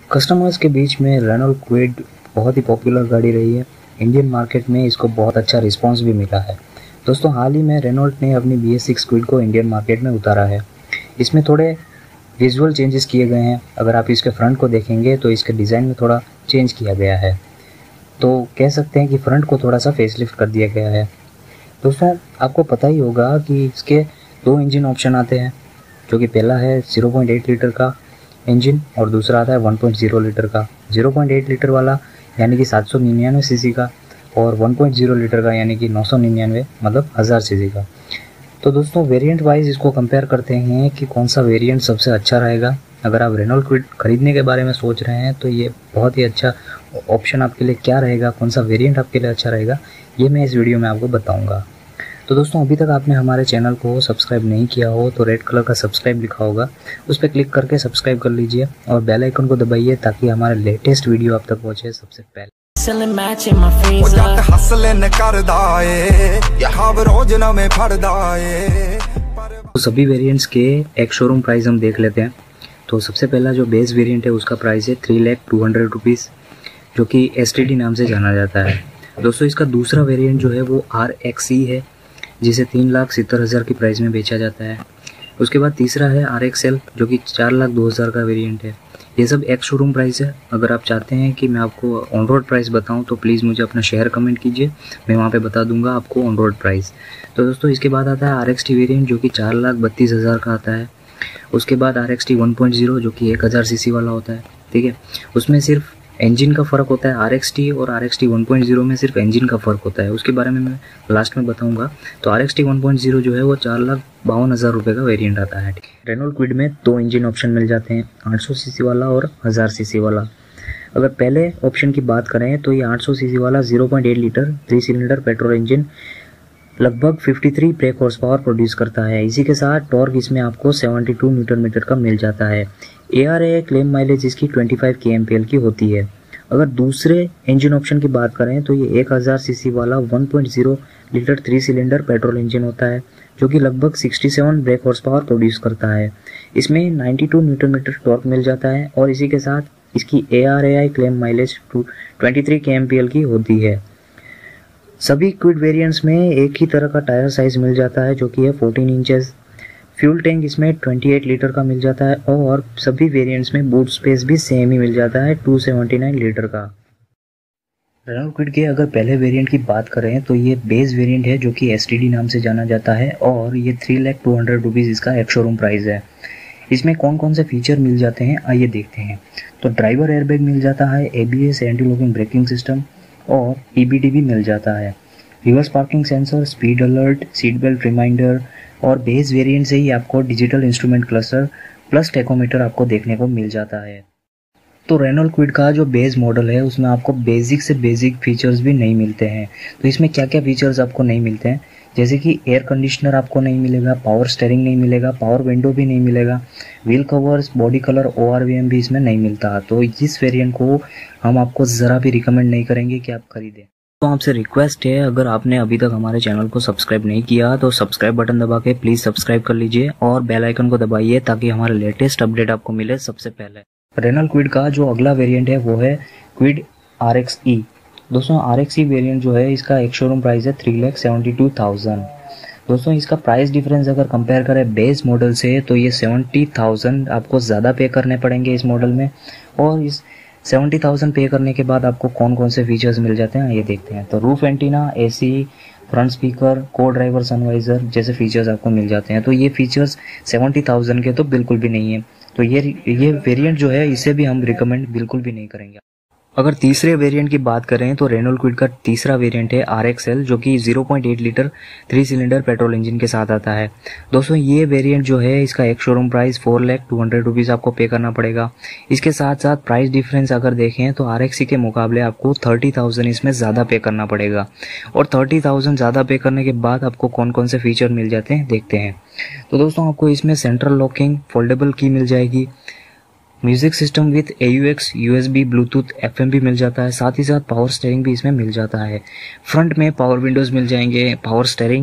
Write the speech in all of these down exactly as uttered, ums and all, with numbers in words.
Customers के बीच में Renault Kwid बहुत ही पॉपुलर गाड़ी रही है। इंडियन मार्केट में इसको बहुत अच्छा रिस्पांस भी मिला है। दोस्तों, हाल ही में रेनॉल्ट ने अपनी बी एस सिक्स क्विड को इंडियन मार्केट में उतारा है। इसमें थोड़े विजुअल चेंजेस किए गए हैं। अगर आप इसके फ्रंट को देखेंगे तो इसके डिज़ाइन में थोड़ा चेंज किया गया है, तो कह सकते हैं कि फ्रंट को थोड़ा सा फेसलिफ्ट कर दिया गया है। दोस्तों, आपको पता ही होगा कि इसके दो इंजन ऑप्शन आते हैं, जो कि पहला है ज़ीरो पॉइंट एट लीटर का इंजन और दूसरा आता है वन पॉइंट ज़ीरो लीटर का। ज़ीरो पॉइंट एट लीटर वाला यानी कि सात सौ निन्यानवे सीसी का और वन पॉइंट ज़ीरो लीटर का यानी कि नौ सौ निन्यानवे मतलब हज़ार सीसी का। तो दोस्तों, वेरिएंट वाइज इसको कंपेयर करते हैं कि कौन सा वेरिएंट सबसे अच्छा रहेगा। अगर आप रेनॉल्ट क्विड खरीदने के बारे में सोच रहे हैं तो ये बहुत ही अच्छा ऑप्शन आपके लिए क्या रहेगा, कौन सा वेरिएंट आपके लिए अच्छा रहेगा, ये मैं इस वीडियो में आपको बताऊंगा। तो दोस्तों, अभी तक आपने हमारे चैनल को सब्सक्राइब नहीं किया हो तो रेड कलर का सब्सक्राइब लिखा होगा, उस पर क्लिक करके सब्सक्राइब कर लीजिए और बेल आइकन को दबाइए ताकि हमारे लेटेस्ट वीडियो आप तक पहुँचे सबसे पहले। तो सभी वेरिएंट्स के एक शोरूम प्राइस हम देख लेते हैं। तो सबसे पहला जो बेस वेरिएंट है उसका प्राइस है three lakh two hundred rupees, जो कि एस टी डी नाम से जाना जाता है। दोस्तों, इसका दूसरा वेरिएंट जो है वो आर एक्स ई है, जिसे तीन लाख सत्तर हज़ार की प्राइस में बेचा जाता है। उसके बाद तीसरा है आर एक्स एल, जो कि चार लाख दो हज़ार का वेरिएंट है। ये सब एक शोरूम प्राइस है। अगर आप चाहते हैं कि मैं आपको ऑन रोड प्राइस बताऊं तो प्लीज़ मुझे अपना शहर कमेंट कीजिए, मैं वहां पे बता दूंगा आपको ऑन रोड प्राइस। तो दोस्तों, इसके बाद आता है आर एक्स टी वेरिएंट, जो कि चार लाख बत्तीस हज़ार का आता है। उसके बाद R X T one point zero, जो कि एक हज़ार सी सी वाला होता है। ठीक है, उसमें सिर्फ इंजन का फ़र्क होता है। आर एक्स टी और R X T one point zero में सिर्फ इंजन का फ़र्क होता है, उसके बारे में मैं लास्ट में बताऊंगा। तो R X T one point zero जो है वो चार लाख बावन हज़ार रुपये का वेरिएंट आता है। रेनॉल्ट क्विड में दो इंजन ऑप्शन मिल जाते हैं, आठ सौ सीसी वाला और हज़ार सीसी वाला। अगर पहले ऑप्शन की बात करें तो ये आठ सौ सीसी वाला zero point eight litre three cylinder petrol engine लगभग तिरेपन ब्रेक हॉर्स पावर प्रोड्यूस करता है। इसी के साथ टॉर्क इसमें आपको बहत्तर न्यूटन मीटर का मिल जाता है। A R A claim mileage इसकी पच्चीस के एम पी एल की होती है। अगर दूसरे इंजन ऑप्शन की बात करें तो ये एक हज़ार सीसी वाला one point zero litre three cylinder petrol engine होता है, जो कि लगभग सड़सठ ब्रेक हॉर्स पावर प्रोड्यूस करता है। इसमें बानवे न्यूटन मीटर टॉर्क मिल जाता है और इसी के साथ इसकी A R A I claim mileage तेईस के एम पी एल की होती है। सभी क्विड वेरिएंट्स में एक ही तरह का टायर साइज मिल जाता है, जो कि है चौदह इंचेस। फ्यूल टैंक इसमें अट्ठाईस लीटर का मिल जाता है और सभी वेरिएंट्स में बूट स्पेस भी सेम ही मिल जाता है, दो सौ उन्यासी लीटर का। रेनॉल्ट क्विड के अगर पहले वेरिएंट की बात करें तो ये बेस वेरिएंट है, जो कि एस टी डी नाम से जाना जाता है और ये three lakh two hundred rupees इसका एक शोरूम प्राइस है। इसमें कौन कौन से फीचर मिल जाते हैं आइए देखते हैं। तो ड्राइवर एयरबैग मिल जाता है, A B S anti locking braking system और ई बी डी भी मिल जाता है। Reverse parking sensor, speed alert, seat belt reminder और बेस वेरिएंट से ही आपको digital instrument cluster plus tachometer आपको देखने को मिल जाता है। तो रेनॉल्ट क्विड का जो बेस मॉडल है उसमें आपको बेसिक से बेसिक फीचर्स भी नहीं मिलते हैं। तो इसमें क्या क्या फीचर्स आपको नहीं मिलते हैं, जैसे कि एयर कंडीशनर आपको नहीं मिलेगा, पावर स्टीयरिंग नहीं मिलेगा, पावर विंडो भी नहीं मिलेगा, wheel covers, body colour, O R V M भी इसमें नहीं मिलता। तो इस वेरिएंट को हम आपको ज़रा भी रिकमेंड नहीं करेंगे कि आप खरीदें। तो आपसे रिक्वेस्ट है, अगर आपने अभी तक हमारे चैनल को सब्सक्राइब नहीं किया तो सब्सक्राइब बटन दबा के प्लीज़ सब्सक्राइब कर लीजिए और बेल आइकन को दबाइए ताकि हमारे लेटेस्ट अपडेट आपको मिले सबसे पहले। रेनॉल्ट क्विड का जो अगला वेरिएंट है वो है क्विड आर एक्स ई। दोस्तों, आर एक्स ई वेरिएंट जो है इसका एक शोरूम प्राइस है three lakh seventy two thousand. दोस्तों, इसका प्राइस डिफरेंस अगर कंपेयर करें बेस मॉडल से तो ये सेवेंटी थाउजेंड आपको ज़्यादा पे करने पड़ेंगे इस मॉडल में। और इस सेवेंटी थाउजेंड पे करने के बाद आपको कौन कौन से फीचर्स मिल जाते हैं ये देखते हैं। तो roof antenna, AC, front speaker, co driver sun visor जैसे फीचर्स आपको मिल जाते हैं। तो ये फीचर्स सेवेंटी थाउजेंड के तो बिल्कुल भी नहीं है। तो ये ये वेरिएंट जो है इसे भी हम रिकमेंड बिल्कुल भी नहीं करेंगे। अगर तीसरे वेरिएंट की बात करें तो रेनॉल्ट क्विड का तीसरा वेरिएंट है आर एक्स एल, जो कि zero point eight litre three cylinder petrol engine के साथ आता है। दोस्तों, ये वेरिएंट जो है इसका एक showroom price four lakh two hundred rupees आपको पे करना पड़ेगा। इसके साथ साथ प्राइस डिफरेंस अगर देखें तो आर एक्स ई के मुकाबले आपको थर्टी थाउजेंड इसमें ज़्यादा पे करना पड़ेगा। और थर्टी थाउजेंड ज़्यादा पे करने के बाद आपको कौन कौन से फीचर मिल जाते हैं देखते हैं। तो दोस्तों, आपको इसमें सेंट्रल लॉकिंग, फोल्डेबल की मिल जाएगी, music system with A U X, U S B, Bluetooth, F M भी मिल जाता है, साथ ही साथ पावर स्टीयरिंग भी इसमें मिल जाता है। फ्रंट में पावर विंडोज मिल जाएंगे, power steering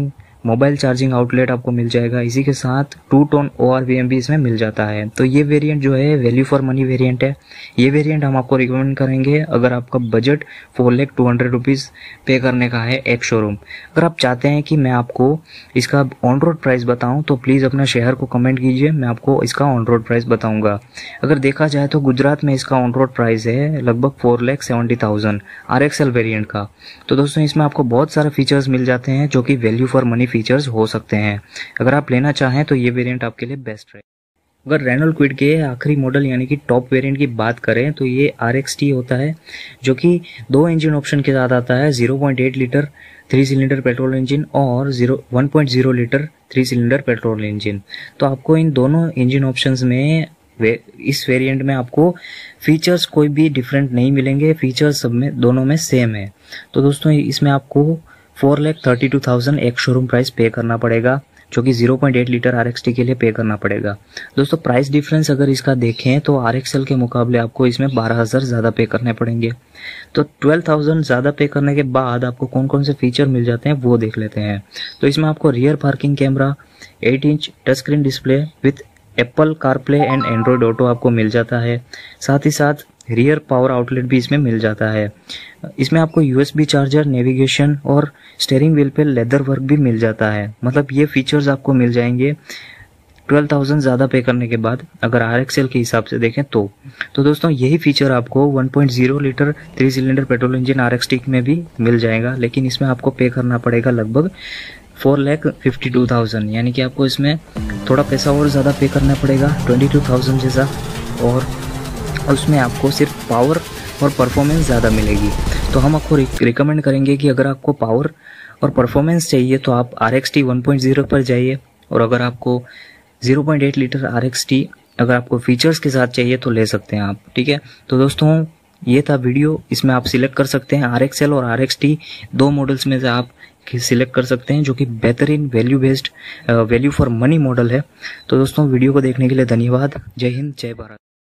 mobile charging outlet आपको मिल जाएगा। इसी के साथ two tone O R V M भी इसमें मिल जाता है। तो ये वेरिएंट जो है वैल्यू फॉर मनी वेरिएंट है। ये वेरिएंट हम आपको रिकमेंड करेंगे अगर आपका budget four lakh two hundred rupees pay करने का है एक शोरूम। अगर आप चाहते हैं कि मैं आपको इसका ऑन रोड प्राइस बताऊं तो प्लीज़ अपना शहर को कमेंट कीजिए, मैं आपको इसका ऑन रोड प्राइस बताऊंगा। अगर देखा जाए तो गुजरात में इसका ऑन रोड प्राइस है लगभग four lakh seventy thousand R X L variant का। तो दोस्तों इसमें आपको बहुत सारे फीचर्स मिल जाते हैं जो कि वैल्यू फॉर मनी फीचर्स हो सकते हैं। अगर आप लेना चाहें तो ये वेरिएंट आपके लिए बेस्ट है। अगर रेनॉल्ट क्विड के आखिरी मॉडल यानी कि टॉप वेरिएंट की बात करें तो ये आर एक्स टी होता है, जो कि दो इंजन ऑप्शन के साथ आता है, zero point eight litre three cylinder petrol engine और zero one point zero litre three cylinder petrol engine. तो आपको इन दोनों इंजन ऑप्शंस में वे, इस वेरिएंट में आपको फीचर्स कोई भी डिफरेंट नहीं मिलेंगे, फीचर्स सब में दोनों में सेम है। तो दोस्तों इसमें आपको four lakh thirty two thousand एक शोरूम प्राइस पे करना पड़ेगा, जो कि zero point eight litre R X T के लिए पे करना पड़ेगा। दोस्तों प्राइस डिफरेंस अगर इसका देखें तो आर एक्स एल के मुकाबले आपको इसमें बारह हज़ार ज़्यादा पे करने पड़ेंगे। तो ट्वेल्व थाउजेंड ज़्यादा पे करने के बाद आपको कौन कौन से फीचर मिल जाते हैं वो देख लेते हैं। तो इसमें आपको rear parking camera, eight inch touch screen display with Apple CarPlay and Android Auto आपको मिल जाता है। साथ ही साथ रियर पावर आउटलेट भी इसमें मिल जाता है। इसमें आपको यूएसबी चार्जर, नेविगेशन और स्टीयरिंग व्हील पे लेदर वर्क भी मिल जाता है। मतलब ये फीचर्स आपको मिल जाएंगे ट्वेल्व थाउजेंड ज़्यादा पे करने के बाद अगर आर एक्स एल के हिसाब से देखें तो। तो दोस्तों यही फीचर आपको one point zero litre three cylinder petrol engine R X T में भी मिल जाएगा, लेकिन इसमें आपको पे करना पड़ेगा लगभग four lakh fifty two thousand, यानी कि आपको इसमें थोड़ा पैसा और ज़्यादा पे करना पड़ेगा ट्वेंटी टू थाउजेंड जैसा, और उसमें आपको सिर्फ पावर और परफॉर्मेंस ज़्यादा मिलेगी। तो हम आपको रिकमेंड करेंगे कि अगर आपको पावर और परफॉर्मेंस चाहिए तो आप R X T one point zero पर जाइए, और अगर आपको zero point eight litre R X T अगर आपको फीचर्स के साथ चाहिए तो ले सकते हैं आप। ठीक है, तो दोस्तों ये था वीडियो। इसमें आप सिलेक्ट कर सकते हैं आर एक्स एल और आर एक्स टी, दो मॉडल्स में से आप सिलेक्ट कर सकते हैं जो कि बेहतरीन value based value for money model है। तो दोस्तों वीडियो को देखने के लिए धन्यवाद। जय हिंद, जय भारत।